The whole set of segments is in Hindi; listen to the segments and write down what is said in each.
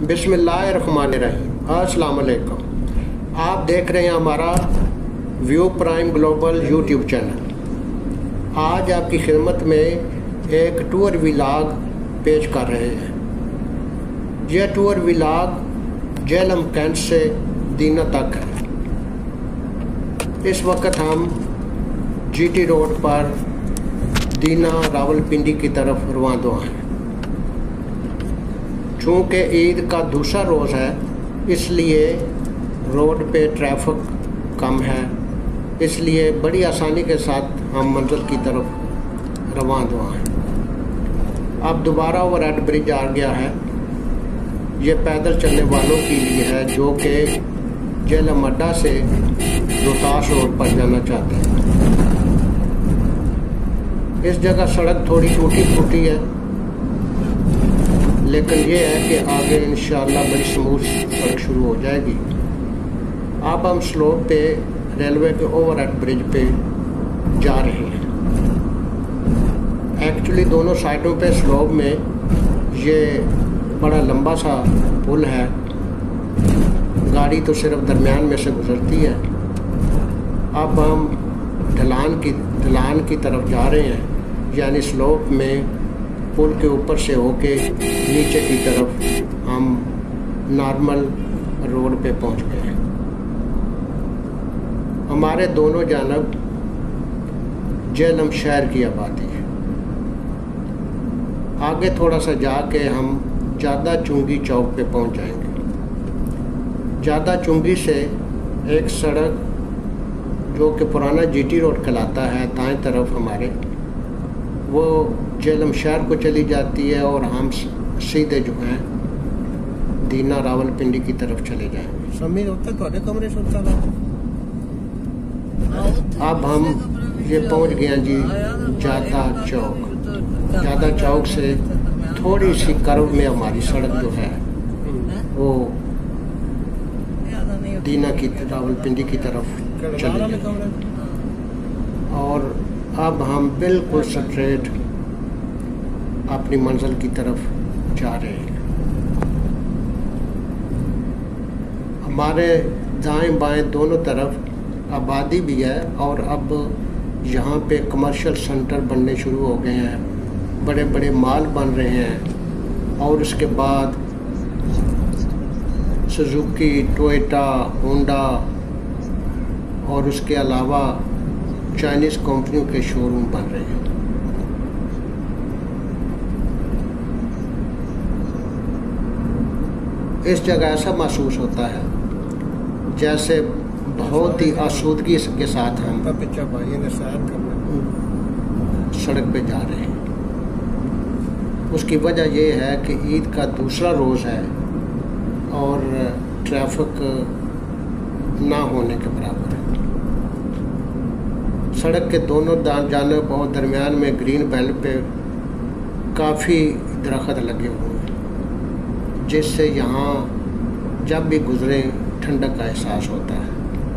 बिस्मिल्लाहिर्रहमानिर्रहीम। अस्सलाम वालेकुम। आप देख रहे हैं हमारा view prime global YouTube channel. आज आपकी खिदमत में एक टूर व्लॉग पेश कर रहे हैं। यह टूर व्लॉग जेहलम कैंट से दीना तक है। इस वक्त हम जीटी रोड पर दीना रावलपिंडी की तरफ रवाना हैं। चूँकि ईद का दूसरा रोज़ है, इसलिए रोड पे ट्रैफिक कम है, इसलिए बड़ी आसानी के साथ हम मंजिल की तरफ रवाना हैं। अब दोबारा ओवरहेड ब्रिज आ गया है। ये पैदल चलने वालों के लिए है जो कि जेहलम अड्डा से रोहतास रोड पर जाना चाहते हैं। इस जगह सड़क थोड़ी टूटी फूटी है, लेकिन ये है कि आगे इंशाअल्लाह बड़ी स्मूथ सड़क शुरू हो जाएगी। अब हम स्लोप पे रेलवे के ओवरहेड ब्रिज पे जा रहे हैं। एक्चुअली दोनों साइडों पे स्लोप में ये बड़ा लंबा सा पुल है। गाड़ी तो सिर्फ दरमियान में से गुजरती है। अब हम ढलान की तरफ जा रहे हैं, यानी स्लोप में पुल के ऊपर से होके नीचे की तरफ हम नॉर्मल रोड पे पहुंच गए हैं। हमारे दोनों जानब जेहलम शहर की आबादी है। आगे थोड़ा सा जाके हम ज़्यादा चुंगी चौक पे पहुंच जाएंगे। ज़्यादा चुंगी से एक सड़क जो कि पुराना जीटी रोड कहलाता है, दाएं तरफ हमारे वो जेहलम शहर को चली जाती है और हम सीधे जो हैं दीना रावलपिंडी की तरफ चले जाएंगे। अब हम ये पहुंच गए जी जादा चौक। जादा चौक से थोड़ी सी कर्व में हमारी सड़क जो है वो दीना की रावलपिंडी की तरफ चली जाएगी। और अब हम बिल्कुल स्ट्रेट अपनी मंजिल की तरफ जा रहे हैं। हमारे दाएं बाएं दोनों तरफ आबादी भी है और अब यहाँ पे कमर्शियल सेंटर बनने शुरू हो गए हैं। बड़े बड़े मॉल बन रहे हैं और उसके बाद सुजुकी, टोयोटा, होंडा और उसके अलावा चाइनीज़ कंपनियों के शोरूम बन रहे हैं। इस जगह ऐसा महसूस होता है जैसे बहुत ही आसूदगी के साथ हम सड़क पे जा रहे हैं। उसकी वजह यह है कि ईद का दूसरा रोज़ है और ट्रैफिक ना होने के बराबर है। सड़क के दोनों जानब और दरमियान में ग्रीन बेल्ट पे काफ़ी दरख्त लगे हुए हैं, जिससे यहाँ जब भी गुजरे ठंडक का एहसास होता है।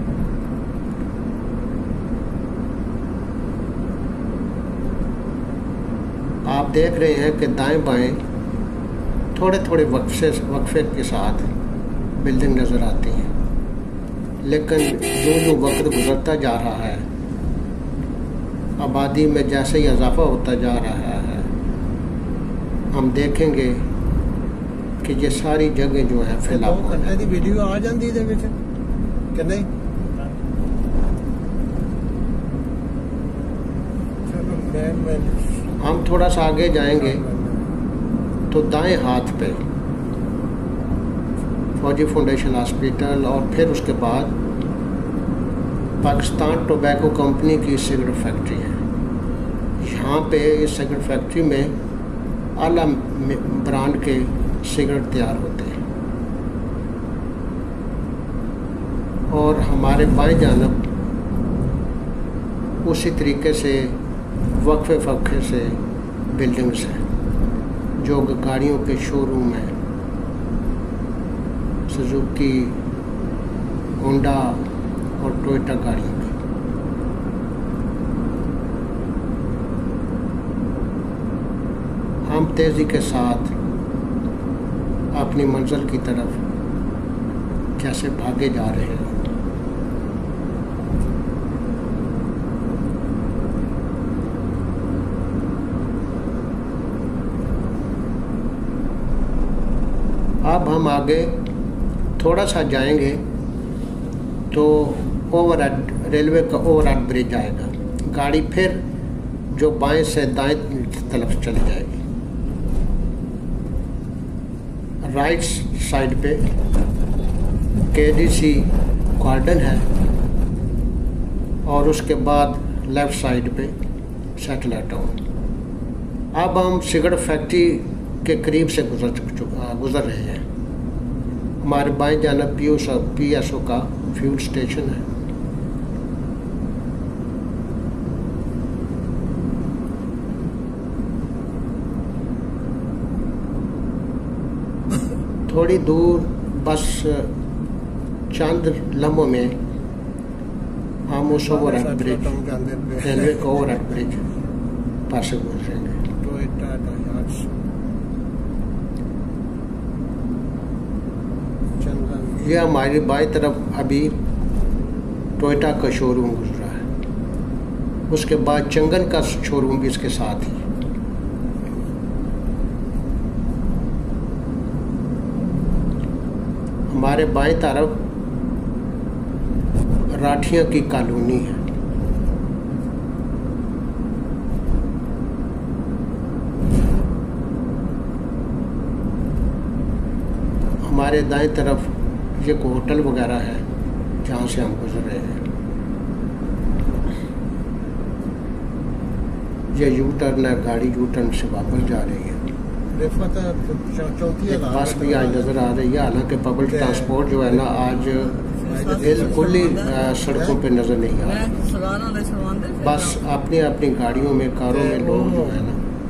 आप देख रहे हैं कि दाएं बाएं थोड़े थोड़े वक्फे के साथ बिल्डिंग नज़र आती हैं, लेकिन जो वक्त गुजरता जा रहा है, आबादी में जैसे ही इजाफा होता जा रहा है, हम देखेंगे कि ये सारी जगह जो है फैलाव वीडियो आ जाती है। हम थोड़ा सा आगे जाएंगे तो दाएं हाथ पे फौजी फाउंडेशन हॉस्पिटल और फिर उसके बाद पाकिस्तान टोबैको कंपनी की सिगरेट फैक्ट्री है। यहाँ पे इस सिगरेट फैक्ट्री में आला ब्रांड के सिगरेट तैयार होते हैं। और हमारे बाएं जानब उसी तरीके से वक्फे से बिल्डिंग्स हैं जो गाड़ियों के शोरूम हैं, सुजुकी, होंडा और टोयोटा गाड़ियों की। हम तेज़ी के साथ अपनी मंजिल की तरफ कैसे भागे जा रहे हैं। अब हम आगे थोड़ा सा जाएंगे तो ओवरहेड रेलवे का ओवरहेड ब्रिज आएगा। गाड़ी फिर जो बाएं से दाएं तरफ चली जाएगी। राइट साइड पे KDC गार्डन है और उसके बाद लेफ़्ट साइड पे सैटेलाइट टाउन। अब हम सिगरेट फैक्ट्री के करीब से गुज़र रहे हैं। हमारे बाएं जानब PSO का फ्यूल स्टेशन है। थोड़ी दूर बस चंद लम्हों में हम उस ओवरहेड ब्रिज रेलवे का ओवरहेड ब्रिज पार से गुजरेंगे। यह हमारी बाईं तरफ अभी टोयोटा का शोरूम गुजरा है। उसके बाद चंगन का शोरूम भी इसके साथ ही। हमारे बाईं तरफ राठिया की कॉलोनी है। हमारे दाएं तरफ ये कोई होटल वगैरह है जहाँ से हम गुजर रहे हैं। ये यू टर्न है, गाड़ी यू टर्न से वापस जा रही है। एक बस भी आज नज़र आ रही है। हालांकि पब्लिक ट्रांसपोर्ट जो है ना आज बिल्कुल ही सड़कों पे नज़र नहीं आ रहा। बस अपनी अपनी गाड़ियों में, कारों में लोग जो है ना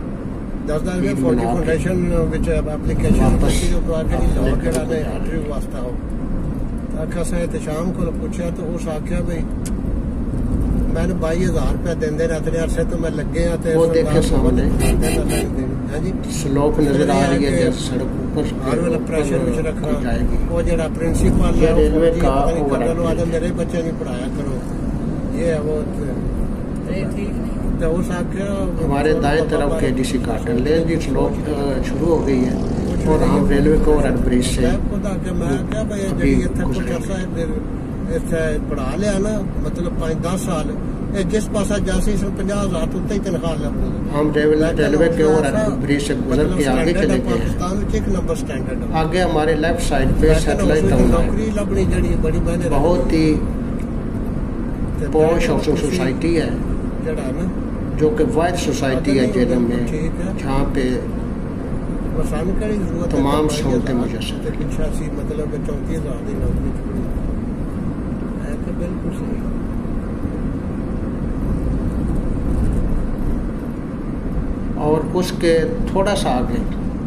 शाम को पूछा तो उस आख्या भाई मैंने 22,000 रुपया देंदे रहते अरसे तो मैं लगे वो देखे सामने स्लोप नजर आ रही है। सड़क ऊपर प्रेशर में रखना जाएगी। वो जरा प्रिंसिपल है रेलवे का मेरे बच्चे नहीं पढ़ाया करो ये है वो तो उस आख्या। हमारे दाएं तरफ KDC गार्डन लेन की स्लोप शुरू हो गई है और हम रेलवे को ओवरहेड ब्रिज से पढ़ा लिया ना, मतलब 5-10 साल जिस पासा जासी 50,000 तो ही तनख्वाह लग। हम रेलवे के ओवरहेड ब्रिज से गुजर के आगे चले गए हैं। एक नंबर स्टैंडर्ड आगे हमारे लेफ्ट साइड पे सैटेलाइट टाउन नौकरी लभनी जड़ी बड़ी मैंने बहुत ही पॉश हाउसिंग सोसाइटी है जो कि वाइड सोसाइटी है जेलम में, जहाँ पे तमाम सहूलतें मुयसर हैं। मतलब 34,000 की नौकरी बिल्कुल सही। और उसके थोड़ा सा आगे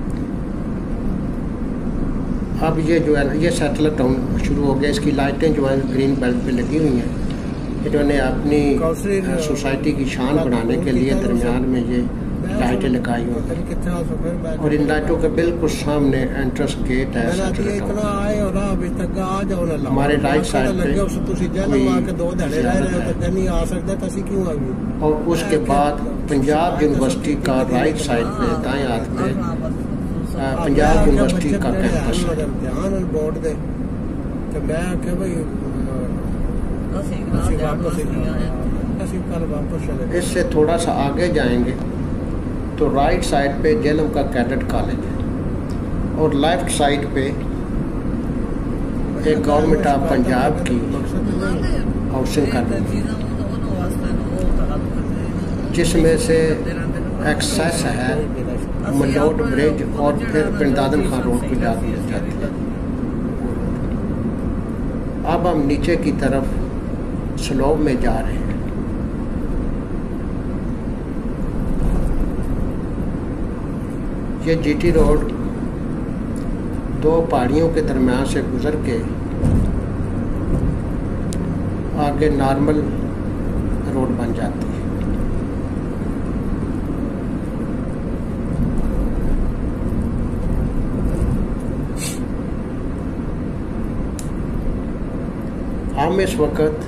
अब ये जो है ना ये सैटेलाइट टाउन शुरू हो गया। इसकी लाइटें जो है ग्रीन बेल्ट पे लगी हुई हैं। इन्होंने अपनी सोसाइटी की शान बढ़ाने के लिए दरमियान में ये लाइटें लगाई हुई हैं और इन लाइटों के बिल्कुल सामने एंट्रेंस गेट है। हमारे राइट साइड पे और उसके बाद पंजाब यूनिवर्सिटी का राइट साइड पे दाएं हाथ में पंजाब यूनिवर्सिटी का कैंपस है। इससे थोड़ा सा आगे जाएंगे तो राइट साइड पे जेलम का कैडेट कॉलेज है और लेफ्ट साइड पे एक गवर्नमेंट ऑफ पंजाब की हाउसिंग कॉलोनी जिसमें से एक्सेस है मलोट ब्रिज और फिर पिंडादन खान रोड की जाती है। अब हम नीचे की तरफ स्लोप में जा रहे हैं। ये GT रोड दो पहाड़ियों के दरमियान से गुजर के आगे नॉर्मल रोड बन जाती है। हम इस वक्त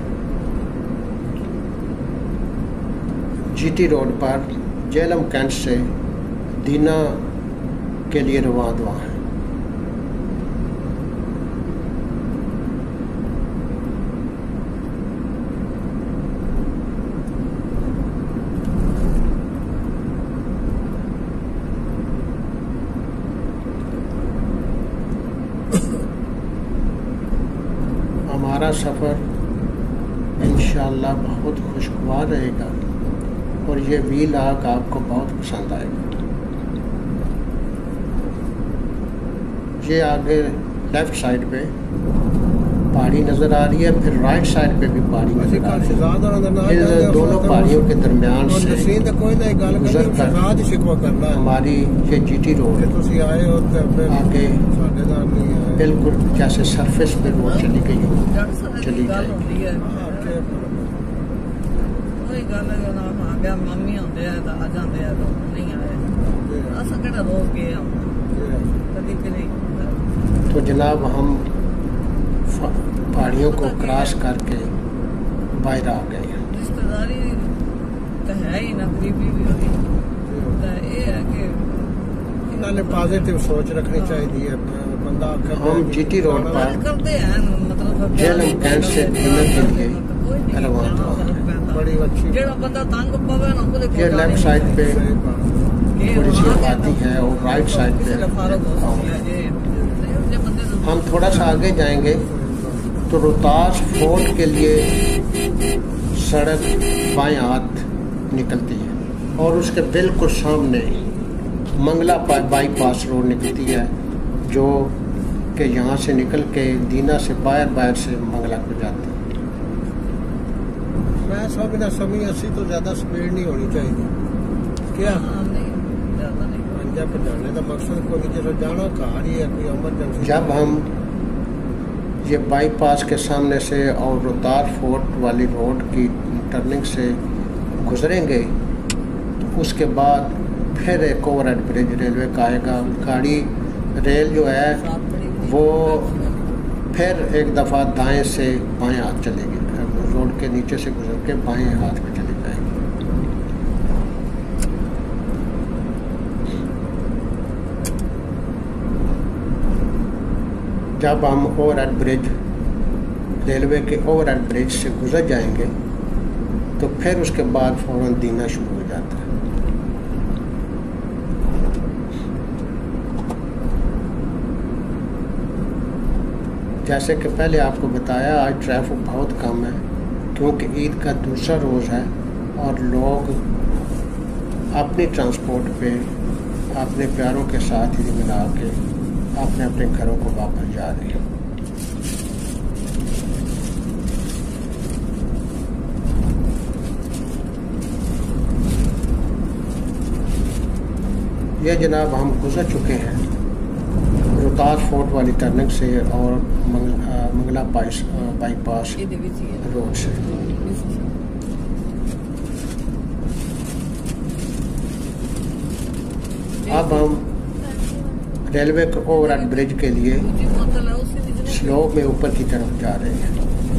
जीटी रोड पर जेलम कैंट से दीना के लिए रवाना हैं। हमारा सफ़र इंशाअल्लाह बहुत खुशगवार रहेगा और ये व्लॉग आपको बहुत पसंद आएगा। ये आगे लेफ़्ट साइड पे पहाड़ी नज़र आ रही है, फिर राइट साइड पे भी पहाड़ी नज़र आ रही है। इन दोनों पहाड़ियों के दरमियान से गुजर कर हमारी ये जीटी रोड आगे बिल्कुल जैसे सरफेस पे रोड चली गई चली जाएगी। मामी आते हैं तो आ जाते हैं तो नहीं आए अस केड़ा रोज गए कभी नहीं। तो जनाब हम पहाड़ियों को क्रॉस करके बाहर आ गए हैं। रिश्तेदारी तो है ही ना, गरीबी भी होगी तो ये है कि नाले पॉजिटिव सोच रखनी चाहिए। बंदा हम जीटी रोड पर करते हैं मतलब जेलम कैंट से दीना के लिए रवाना हुए। बड़ी अच्छी जेड़ा बंदा तंग पवे ना वो ये लेफ्ट साइड पे थोड़ी सी आबादी है और राइट साइड पे गाँव है। हम थोड़ा सा आगे जाएंगे तो रोहतास फोर्ट के लिए सड़क बाएं हाथ निकलती है और उसके बिल्कुल सामने मंगला बाईपास रोड निकलती है, जो कि यहाँ से निकल के दीना से बाहर से मंगला को जाती है। मैं सब ना सभी 80 तो ज़्यादा स्पीड नहीं होनी चाहिए क्या? पंजाब जाने का मकसद को नहीं, जैसे जाना कहाँ ही है कोई इमरजेंसी। जब हम ये बाईपास के सामने से और रोहतास फोर्ट वाली रोड की टर्निंग से गुजरेंगे तो उसके बाद फिर एक ओवरहेड ब्रिज रेलवे का आएगा। गाड़ी रेल जो है वो फिर एक दफ़ा दाएं से बाएं हाथ चलेगी, रोड के नीचे से गुजर के बाएं हाथ पे चली जाएगी। जब हम ओवरहेड ब्रिज रेलवे के ओवरहेड ब्रिज से गुजर जाएंगे तो फिर उसके बाद फ़ौरन दीना शुरू हो जाता है। जैसे कि पहले आपको बताया, आज ट्रैफिक बहुत कम है क्योंकि ईद का दूसरा रोज़ है और लोग अपनी ट्रांसपोर्ट पे अपने प्यारों के साथ ही मिला के अपने अपने घरों को वापस जा रहे हैं। ये जनाब हम गुजर चुके हैं रोहतास फोर्ट वाली टर्निंग से और मंगला बाईपास रोड से। अब हम रेलवे के ओवरहेड ब्रिज के लिए स्लो में ऊपर की तरफ जा रहे हैं।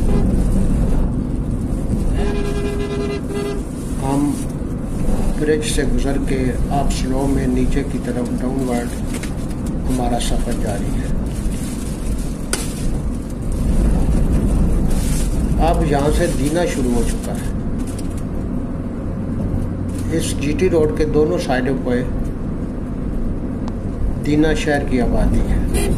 हम ब्रिज से गुजर के अब स्लो में नीचे की तरफ डाउनवर्ड हमारा सफ़र जारी है। अब यहाँ से दीना शुरू हो चुका है। इस जीटी रोड के दोनों साइडों पर दीना शहर की आबादी है।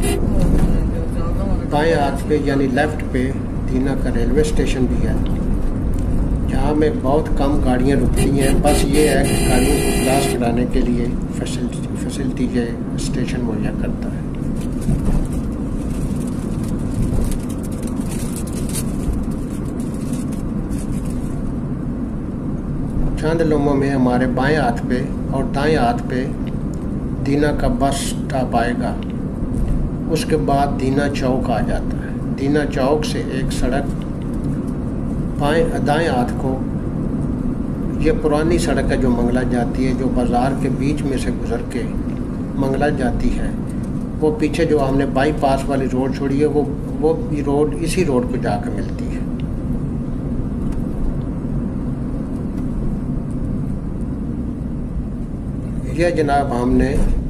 बाएं हाथ पे यानी लेफ्ट पे दीना का रेलवे स्टेशन भी है, जहाँ में बहुत कम गाड़ियाँ रुकती हैं। बस ये है कि गाड़ियों को क्रॉस कराने के लिए फैसिलिटी ये स्टेशन मुहैया करता है। चंद लम्हों में हमारे बाएं हाथ पे और दाएं हाथ पे दीना का बस स्टॉप आएगा। उसके बाद दीना चौक आ जाता है। दीना चौक से एक सड़क दाएं हाथ को, ये पुरानी सड़क है जो मंगला जाती है, जो बाज़ार के बीच में से गुजर के मंगला जाती है। वो पीछे जो हमने बाईपास वाली रोड छोड़ी है वो रोड इसी रोड को जाकर मिलती है। ये जनाब हमने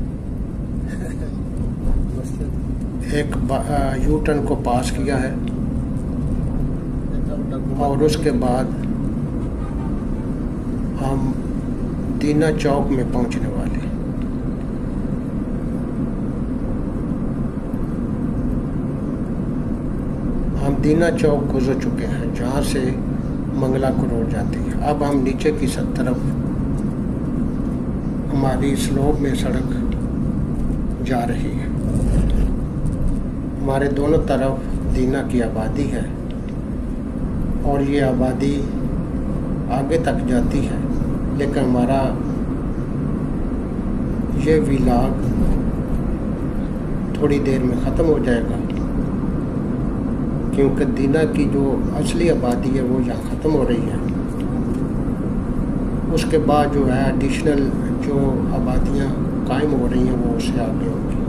एक यू टर्न को पास किया है और उसके बाद हम दीना चौक में पहुंचने वाले हैं। हम दीना चौक गुजर चुके हैं जहाँ से मंगला को रोड जाती है। अब हम नीचे की तरफ हमारी स्लोप में सड़क जा रही है। हमारे दोनों तरफ दीना की आबादी है और ये आबादी आगे तक जाती है, लेकिन हमारा ये व्लॉग थोड़ी देर में ख़त्म हो जाएगा क्योंकि दीना की जो असली आबादी है वो यहाँ ख़त्म हो रही है। उसके बाद जो है एडिशनल जो आबादियाँ कायम हो रही हैं वो उससे आगे होंगी।